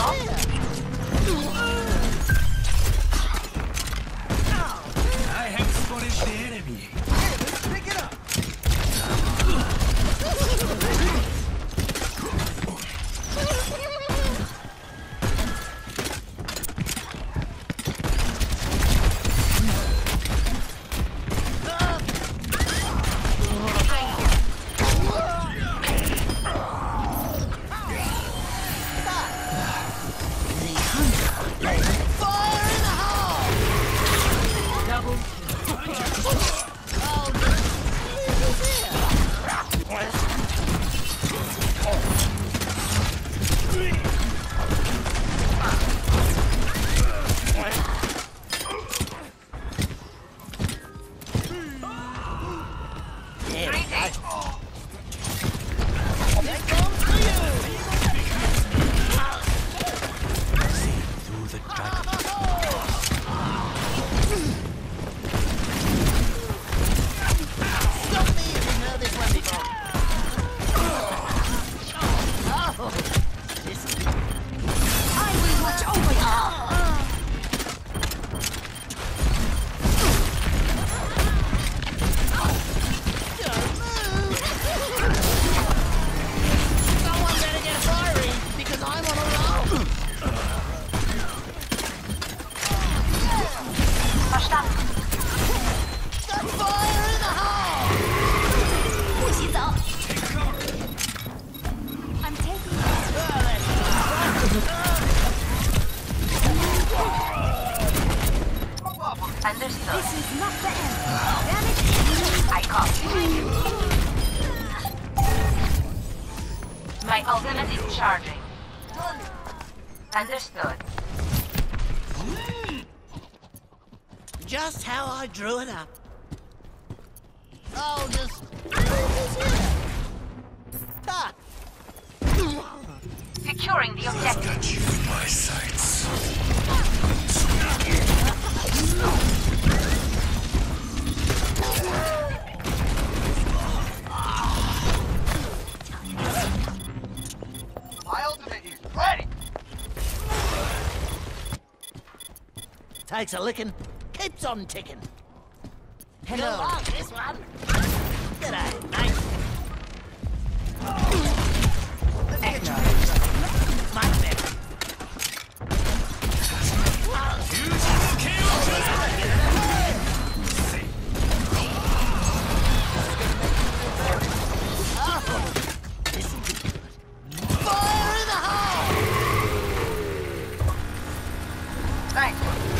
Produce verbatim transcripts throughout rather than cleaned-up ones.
I have spotted the enemy. Pick it up. My ultimate is charging. Understood. Just how I drew it up. Oh, just... Ah. Securing the objective. Got you in my sights. My ultimate is ready. Takes a licking, keeps on ticking. Hello. You'll like this one. G'day, mate. Much better. Fire in the hole! Thanks.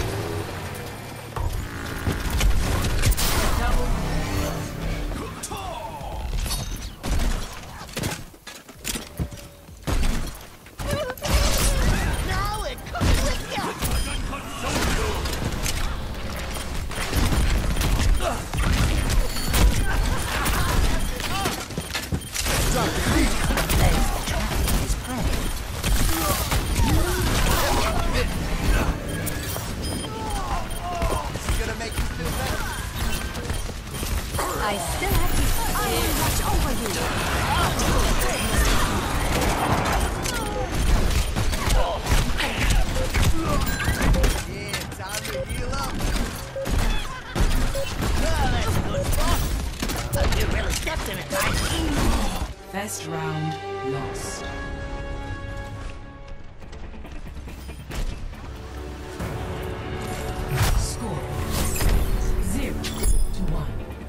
Now it comes with you! I still have to... I will watch over you. Yeah, time to heal up. Oh, that's a good spot. Hope you really stepped in it, mate. First round lost. Score zero to one.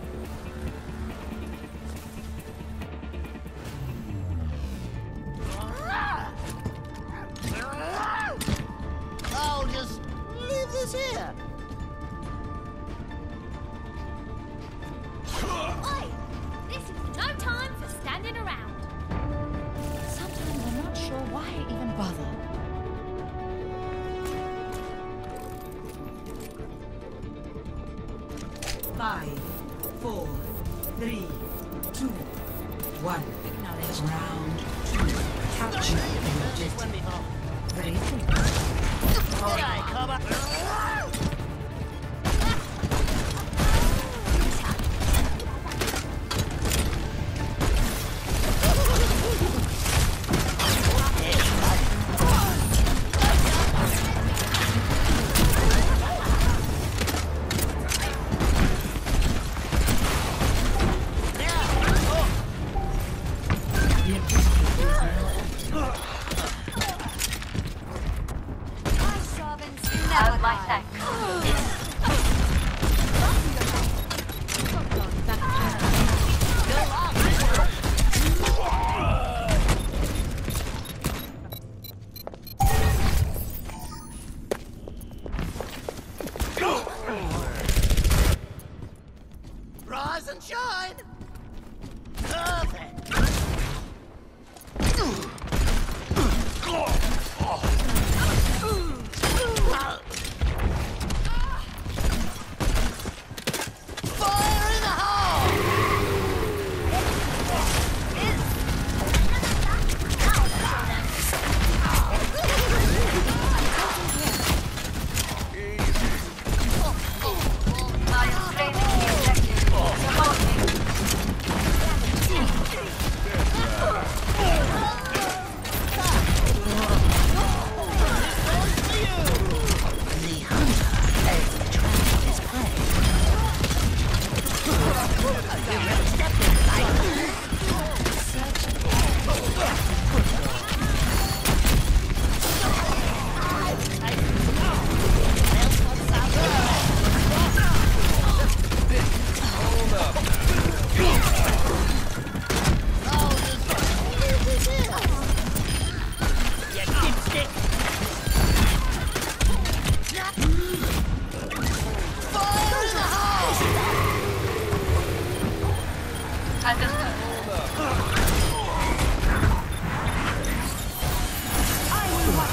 Oh, just leave this here. Oi! This is no time for standing around. Sometimes I'm not sure why I even bother. Five, four, three, two, one. Acknowledge round two. Capture the This one objective. before. Ready? G'day, cobber.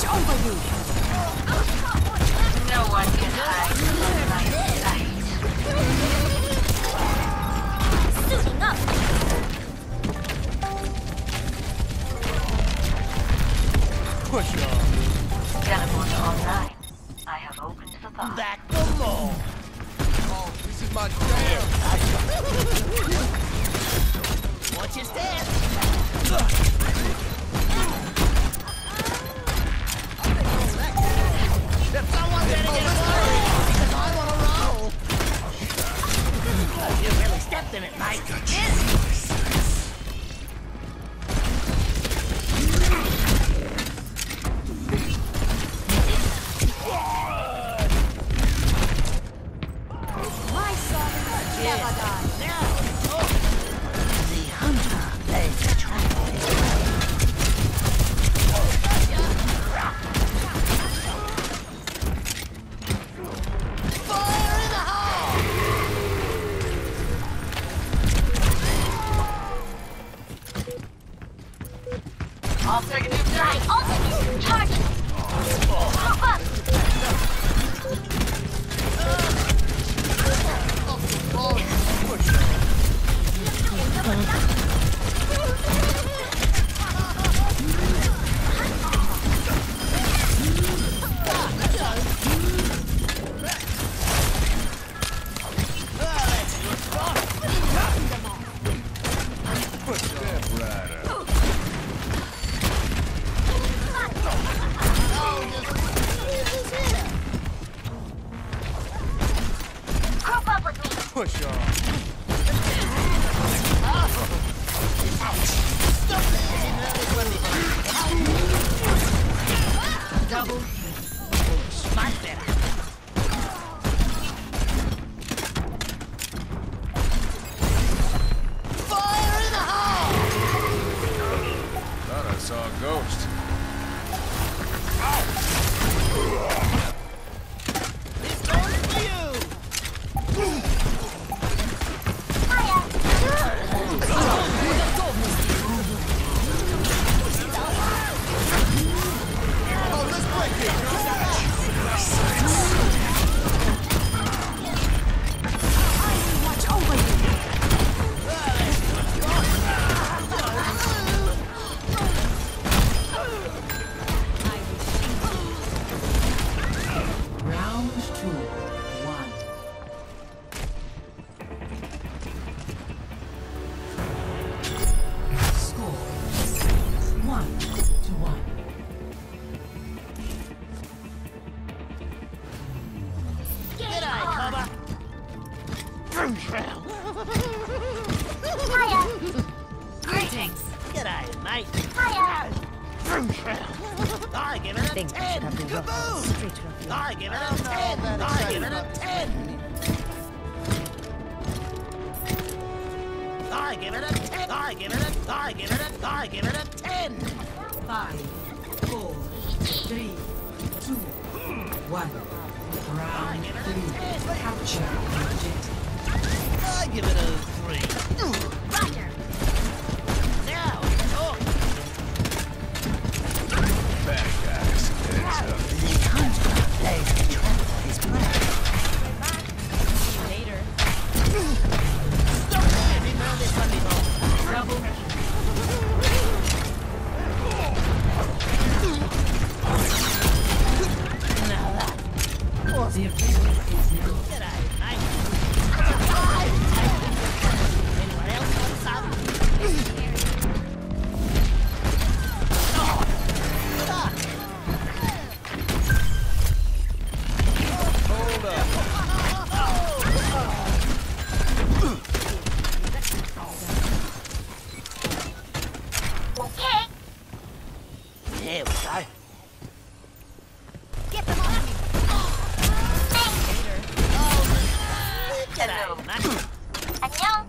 over you! No one can hide from my sight. Suiting up. Push on. Teleport online. I have opened the box. Back the wall! Oh, this is my jam. Watch your step! If someone better get worried, because I'm on a roll! You really stepped in it, mate. My song never dies. Now, oh. The hunter lays the trap. Fire in the hole! I'll take a new My ultimate charging. Group up. Step right up. Group up with me. Push on. Double. Much better. Fire in the hole! Thought I saw a ghost. This goes for you! Oh, let's break it. Watch over you! Round two, one. Score one to one. G'day, Cobber! Hiya. greetings. G'day, mate! Hiya. I give it a ten! Kaboom! I give it a ten! I give it a ten! I give it a ten! I give it a I give it a I give it a ten! Five, four, three, two, one. Round three. Capture objective. I give it a three. Roger. Now, oh, Bad guys. Heads up. the hunter lays the trap for his prey. Later. Stop it! Didn't know this one before. Double. Now that. The objective is now. G'day, mate. Anyone else want some? Oh, fuck. Hold up. Okay. Here we go. Get them on me. G'day, mate. 안녕.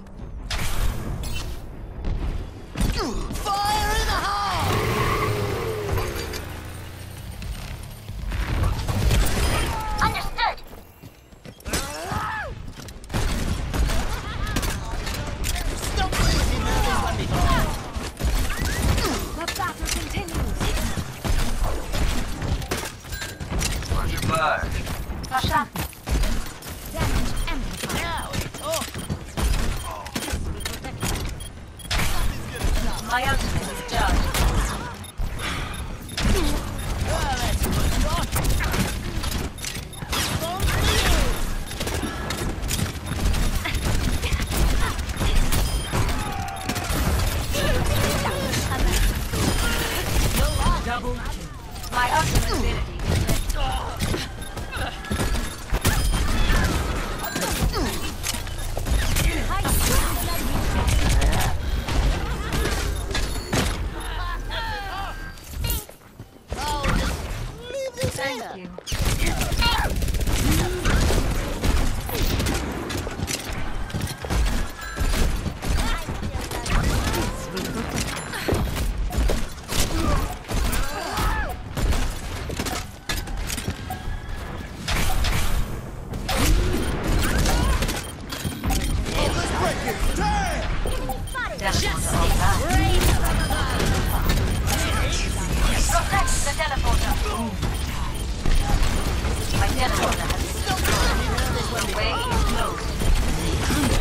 Fire in the hole! Understood. Stop this! Didn't know this one before. The battle continues. charged. Pasha. Damage amplified. My ultimate is charged. Double kill. My ultimate ability is Thank you. protect the teleporter. My teleporter has been the way is closed.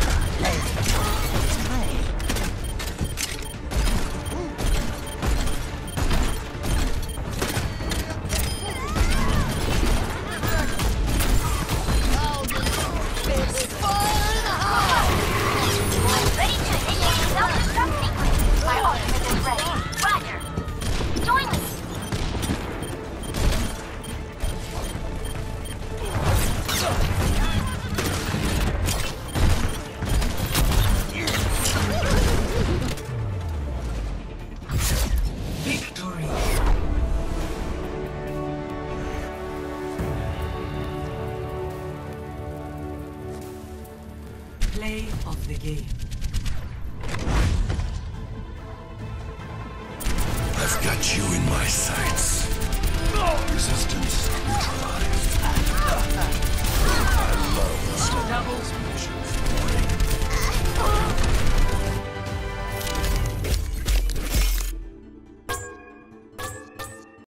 Ready to initiate self-destruct sequence. My ultimate is ready. Roger. Join me. Victory. Play of the game. I've got you in my sights. Resistance neutralized.